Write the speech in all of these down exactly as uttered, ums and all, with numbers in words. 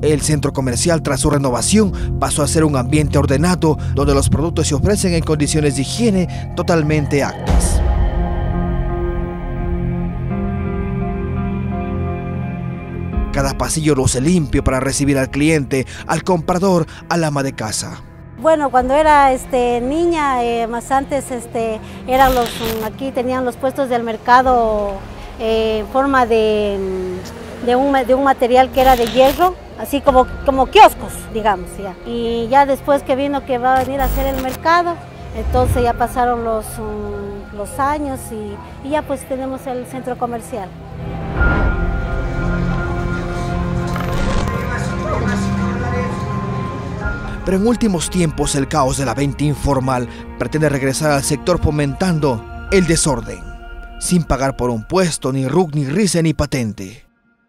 El centro comercial, tras su renovación, pasó a ser un ambiente ordenado donde los productos se ofrecen en condiciones de higiene totalmente aptas. Cada pasillo luce limpio para recibir al cliente, al comprador, al ama de casa. Bueno, cuando era este, niña, eh, más antes este, eran los, aquí tenían los puestos del mercado eh, en forma de, de, un, de un material que era de hierro, así como, como kioscos, digamos. Ya. Y ya después que vino que va a venir a hacer el mercado, entonces ya pasaron los, um, los años y, y ya pues tenemos el centro comercial. Pero en últimos tiempos el caos de la venta informal pretende regresar al sector fomentando el desorden, sin pagar por un puesto, ni R U C, ni R I C E, ni patente.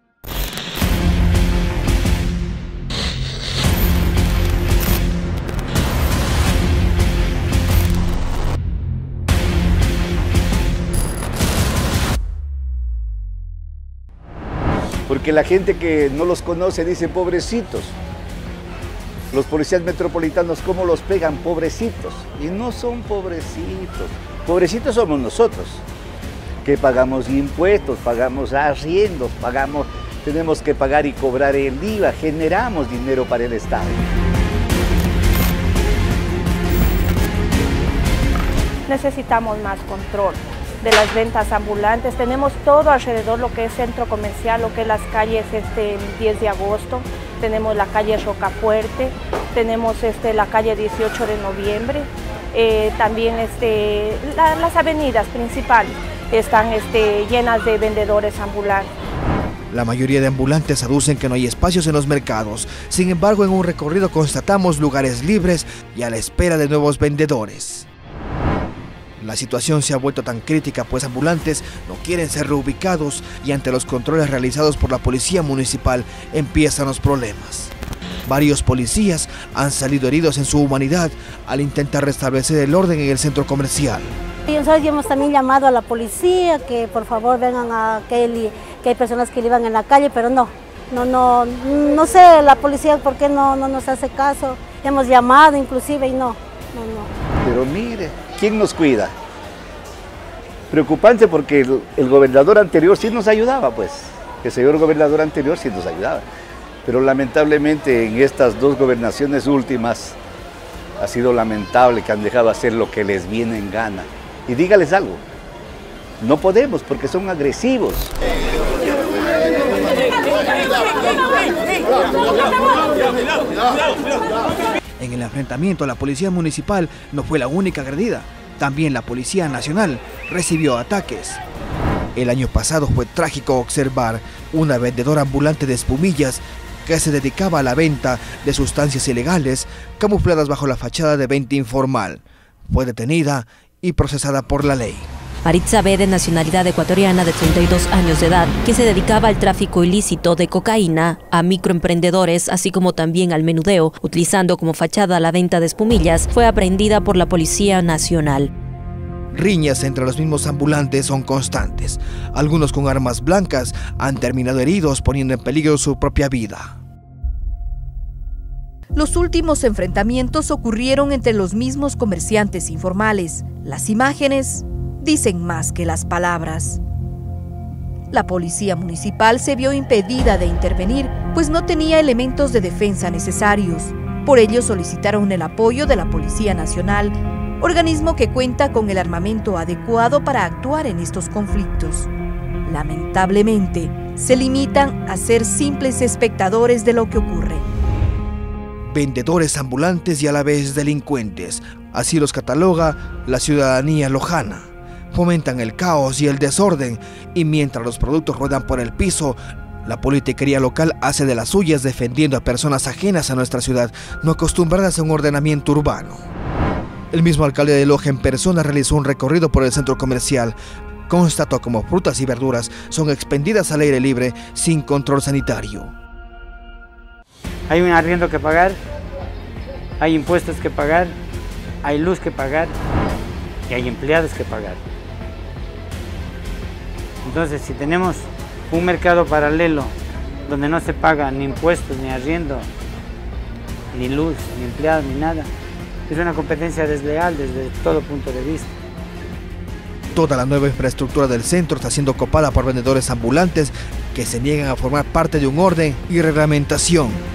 Porque la gente que no los conoce dice pobrecitos. Los policías metropolitanos, ¿cómo los pegan? Pobrecitos. Y no son pobrecitos. Pobrecitos somos nosotros, que pagamos impuestos, pagamos arriendos, pagamos, tenemos que pagar y cobrar el I V A, generamos dinero para el Estado. Necesitamos más control de las ventas ambulantes. Tenemos todo alrededor, lo que es centro comercial, lo que es las calles este, diez de agosto, tenemos la calle Rocafuerte, tenemos este, la calle dieciocho de noviembre, eh, también este, la, las avenidas principales están este, llenas de vendedores ambulantes. La mayoría de ambulantes aducen que no hay espacios en los mercados. Sin embargo, en un recorrido constatamos lugares libres y a la espera de nuevos vendedores. La situación se ha vuelto tan crítica pues ambulantes no quieren ser reubicados y ante los controles realizados por la policía municipal empiezan los problemas. Varios policías han salido heridos en su humanidad al intentar restablecer el orden en el centro comercial. Y nosotros hemos también llamado a la policía que por favor vengan a que, él, que hay personas que vivan en la calle, pero no, no, no, no sé la policía por qué no, no nos hace caso. Hemos llamado inclusive y no, no, no. Pero mire, ¿quién nos cuida? Preocupante porque el, el gobernador anterior sí nos ayudaba, pues. El señor gobernador anterior sí nos ayudaba. Pero lamentablemente en estas dos gobernaciones últimas ha sido lamentable que han dejado hacer lo que les viene en gana. Y dígales algo, no podemos porque son agresivos. En el enfrentamiento, la policía municipal no fue la única agredida. También la Policía Nacional recibió ataques. El año pasado fue trágico observar una vendedora ambulante de espumillas que se dedicaba a la venta de sustancias ilegales camufladas bajo la fachada de venta informal. Fue detenida y procesada por la ley. Maritza B., de nacionalidad ecuatoriana de treinta y dos años de edad, que se dedicaba al tráfico ilícito de cocaína a microemprendedores, así como también al menudeo, utilizando como fachada la venta de espumillas, fue aprehendida por la Policía Nacional. Riñas entre los mismos ambulantes son constantes. Algunos con armas blancas han terminado heridos, poniendo en peligro su propia vida. Los últimos enfrentamientos ocurrieron entre los mismos comerciantes informales. Las imágenes dicen más que las palabras. La policía municipal se vio impedida de intervenir, pues no tenía elementos de defensa necesarios. Por ello solicitaron el apoyo de la Policía Nacional, organismo que cuenta con el armamento adecuado para actuar en estos conflictos. Lamentablemente, se limitan a ser simples espectadores de lo que ocurre. Vendedores ambulantes y a la vez delincuentes, así los cataloga la ciudadanía lojana. Fomentan el caos y el desorden, y mientras los productos ruedan por el piso, la politiquería local hace de las suyas defendiendo a personas ajenas a nuestra ciudad, no acostumbradas a un ordenamiento urbano. El mismo alcalde de Loja en persona realizó un recorrido por el centro comercial. Constató cómo frutas y verduras son expendidas al aire libre sin control sanitario. Hay un arriendo que pagar, hay impuestos que pagar, hay luz que pagar y hay empleados que pagar. Entonces, si tenemos un mercado paralelo donde no se paga ni impuestos, ni arriendo, ni luz, ni empleados, ni nada. Es una competencia desleal desde todo punto de vista. Toda la nueva infraestructura del centro está siendo copada por vendedores ambulantes que se niegan a formar parte de un orden y reglamentación.